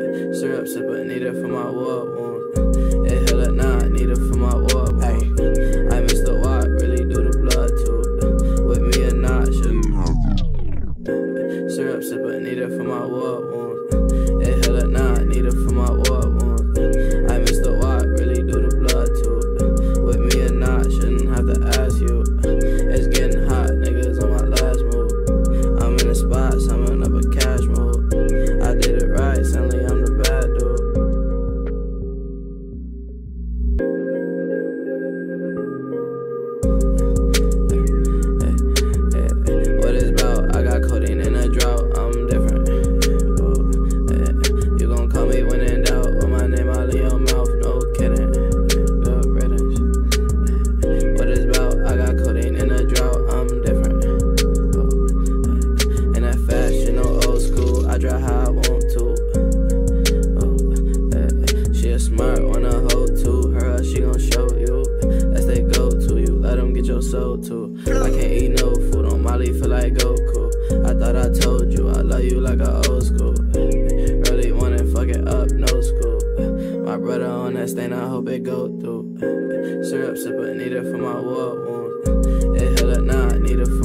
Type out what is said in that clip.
Syrup sipper, need it for my war wounds. It heal it now, I need it for my war wounds. I miss the walk, really do the blood too. With me or not, shouldn't have. Syrup sipper, need it for my war wounds. It heal it now, I need it for my war wounds. I miss the walk, really do the blood too. With me or not, shouldn't have to ask you. It's getting hot, niggas on my last move. I'm in the spot, summing up a cash move. I did it right, suddenly I'm the bad dude. What it's about? I got codeine in a drought, I'm different. You gon' call me when in doubt, with my name out of your mouth, no kidding. Good riddance. What it's about? I got codeine in a drought, I'm different. In that fashion, no old school, I drive how I want to. She a smart one, a hoe too. Her, she gon' show you. That's they go to you. Let them get your soul too. I can't eat no food on Molly, feel like Goku. I thought I told you I love you like a old school. Really wanna fuck it up, no school. My brother on that stain, I hope it go through. Syrup sipper, need it for my war wounds. It heal it now, I need it for